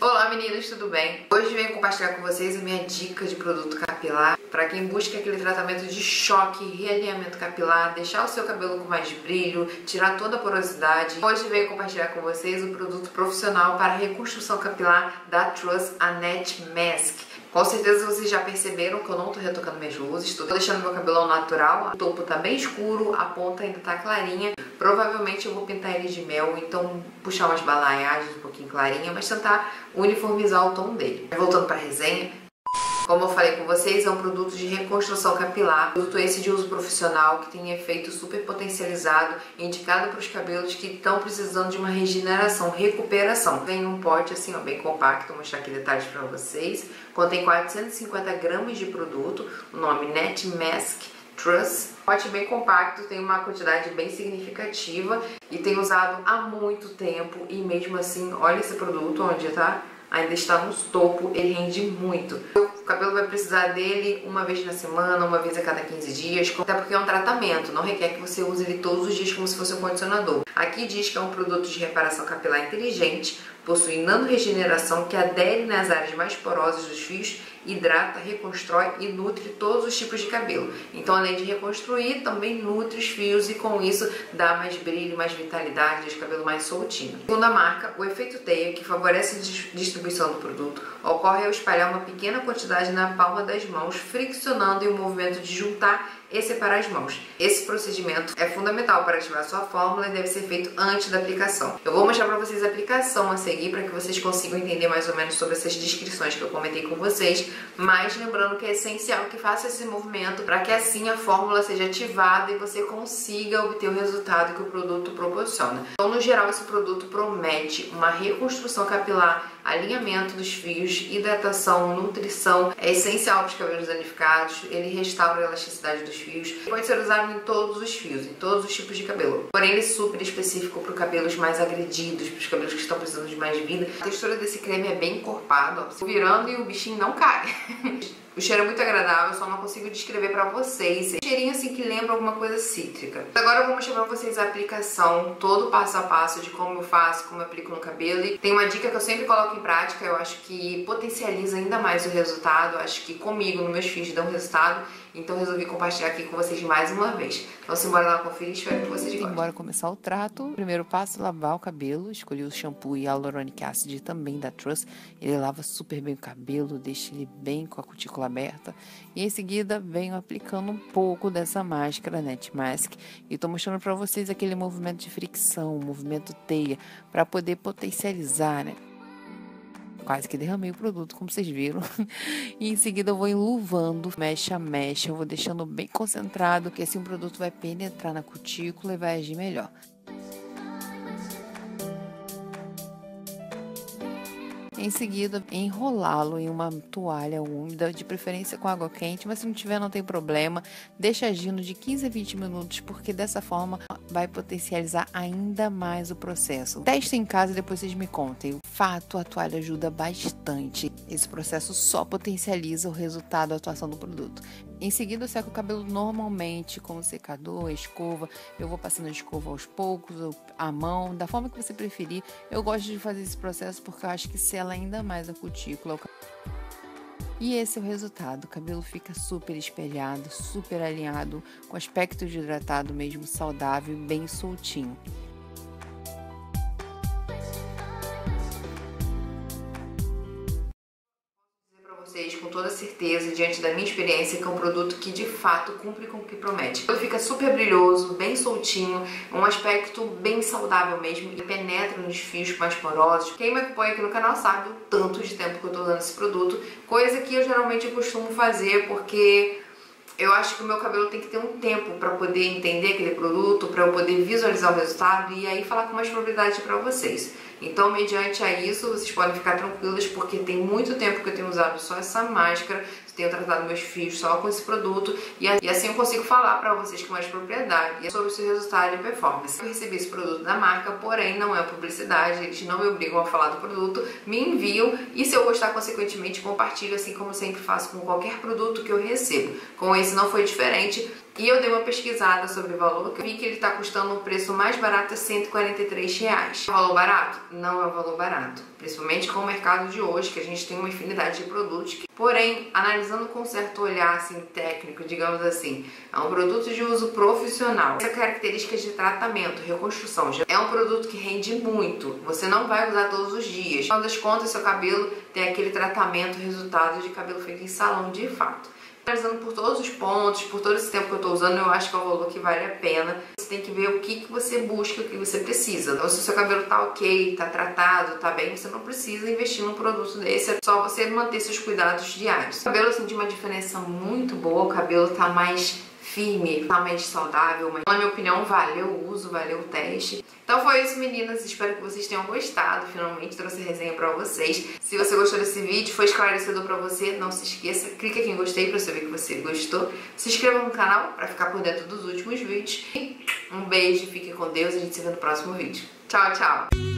Olá meninas, tudo bem? Hoje venho compartilhar com vocês a minha dica de produto capilar para quem busca aquele tratamento de choque, realinhamento capilar, deixar o seu cabelo com mais brilho, tirar toda a porosidade. Hoje venho compartilhar com vocês o produto profissional para reconstrução capilar da Truss, a Net Mask. Com certeza vocês já perceberam que eu não tô retocando minhas luzes, estou deixando meu cabelo ao natural. O topo tá bem escuro, a ponta ainda tá clarinha. Provavelmente eu vou pintar ele de mel, então puxar umas balaiagens um pouquinho clarinha, mas tentar uniformizar o tom dele. Voltando para a resenha, como eu falei com vocês, é um produto de reconstrução capilar, produto esse de uso profissional que tem efeito super potencializado, indicado para os cabelos que estão precisando de uma regeneração, recuperação. Vem num pote assim, ó, bem compacto, vou mostrar aqui detalhes para vocês. Contém 450 gramas de produto, o nome Net Mask Truss. Pote bem compacto, tem uma quantidade bem significativa e tem usado há muito tempo e mesmo assim, olha esse produto onde tá, ainda está no topo, ele rende muito. O cabelo vai precisar dele uma vez na semana, uma vez a cada 15 dias, até porque é um tratamento, não requer que você use ele todos os dias como se fosse um condicionador. Aqui diz que é um produto de reparação capilar inteligente, possui nano-regeneração que adere nas áreas mais porosas dos fios, hidrata, reconstrói e nutre todos os tipos de cabelo. Então, além de reconstruir, também nutre os fios e com isso dá mais brilho, mais vitalidade, deixa o cabelo mais soltinho. Segundo a marca, o efeito teia, que favorece a distribuição do produto, ocorre ao espalhar uma pequena quantidade na palma das mãos, friccionando em um movimento de juntar e separar as mãos. Esse procedimento é fundamental para ativar sua fórmula e deve ser feito antes da aplicação. Eu vou mostrar para vocês a aplicação a seguir para que vocês consigam entender mais ou menos sobre essas descrições que eu comentei com vocês, mas lembrando que é essencial que faça esse movimento para que assim a fórmula seja ativada e você consiga obter o resultado que o produto proporciona. Então, no geral, esse produto promete uma reconstrução capilar, alinhamento dos fios, hidratação, nutrição, é essencial para os cabelos danificados, ele restaura a elasticidade dos fios, pode ser usado em todos os fios, em todos os tipos de cabelo, porém ele é super específico para os cabelos mais agredidos, para os cabelos que estão precisando de mais vida. A textura desse creme é bem encorpado, ó, virando e o bichinho não cai. O cheiro é muito agradável, só não consigo descrever pra vocês. Um cheirinho assim que lembra alguma coisa cítrica. Agora eu vou mostrar pra vocês a aplicação, todo o passo a passo de como eu faço, como eu aplico no cabelo. E tem uma dica que eu sempre coloco em prática, eu acho que potencializa ainda mais o resultado. Eu acho que comigo, nos meus fios, dá um resultado. Então resolvi compartilhar aqui com vocês mais uma vez. Então simbora lá conferir, espero que vocês gostem. Bora começar o trato. Primeiro passo, lavar o cabelo. Escolhi o shampoo Hyaluronic Acid também da Truss. Ele lava super bem o cabelo, deixa ele bem com a cutícula aberta. E em seguida venho aplicando um pouco dessa máscara Net Mask. E tô mostrando pra vocês aquele movimento de fricção, movimento teia, para poder potencializar, né? Quase que derramei o produto, como vocês viram. E em seguida eu vou enluvando, mecha a mecha. Eu vou deixando bem concentrado, que assim o produto vai penetrar na cutícula e vai agir melhor. Em seguida, enrolá-lo em uma toalha úmida, de preferência com água quente, mas se não tiver não tem problema. Deixa agindo de 15 a 20 minutos, porque dessa forma vai potencializar ainda mais o processo. Testem em casa e depois vocês me contem. O fato, a toalha ajuda bastante. Esse processo só potencializa o resultado, a atuação do produto. Em seguida, eu seco o cabelo normalmente, com o secador, a escova. Eu vou passando a escova aos poucos, a mão, da forma que você preferir. Eu gosto de fazer esse processo porque eu acho que sela ainda mais a cutícula. E esse é o resultado. O cabelo fica super espelhado, super alinhado, com aspecto de hidratado mesmo, saudável e bem soltinho. Com toda certeza, diante da minha experiência, que é um produto que de fato cumpre com o que promete. Ele fica super brilhoso, bem soltinho, um aspecto bem saudável mesmo, e penetra nos fios mais porosos. Quem me acompanha aqui no canal sabe o tanto de tempo que eu tô usando esse produto, coisa que eu geralmente costumo fazer porque eu acho que o meu cabelo tem que ter um tempo para poder entender aquele produto, para eu poder visualizar o resultado e aí falar com mais propriedade para vocês. Então, mediante a isso, vocês podem ficar tranquilos, porque tem muito tempo que eu tenho usado só essa máscara, tenho tratado meus fios só com esse produto, e assim eu consigo falar para vocês com mais propriedade sobre o seu resultado e performance. Eu recebi esse produto da marca, porém não é publicidade, eles não me obrigam a falar do produto, me enviam, e se eu gostar, consequentemente, compartilho, assim como eu sempre faço com qualquer produto que eu recebo. Com esse não foi diferente. E eu dei uma pesquisada sobre o valor, que eu vi que ele está custando um preço mais barato, R$143. É um valor barato? Não é um valor barato. Principalmente com o mercado de hoje, que a gente tem uma infinidade de produtos. Porém, analisando com um certo olhar assim, técnico, digamos assim, é um produto de uso profissional. Essa característica de tratamento, reconstrução, é um produto que rende muito. Você não vai usar todos os dias. No final das contas, seu cabelo tem aquele tratamento, resultado de cabelo feito em salão de fato. Analisando por todos os pontos, por todo esse tempo que eu estou usando, eu acho que é um valor que vale a pena. Você tem que ver o que você busca, o que você precisa. Então, se o seu cabelo tá ok, tá tratado, tá bem, você não precisa investir num produto desse. É só você manter seus cuidados diários. O cabelo, eu senti uma diferença muito boa. O cabelo tá mais firme, tá mais saudável. Mas, na minha opinião, valeu o uso, valeu o teste. Então foi isso, meninas. Espero que vocês tenham gostado. Finalmente trouxe a resenha pra vocês. Se você gostou desse vídeo, foi esclarecedor pra você, não se esqueça, clica aqui em gostei pra saber que você gostou. Se inscreva no canal pra ficar por dentro dos últimos vídeos. E um beijo, fique com Deus e a gente se vê no próximo vídeo. Tchau, tchau!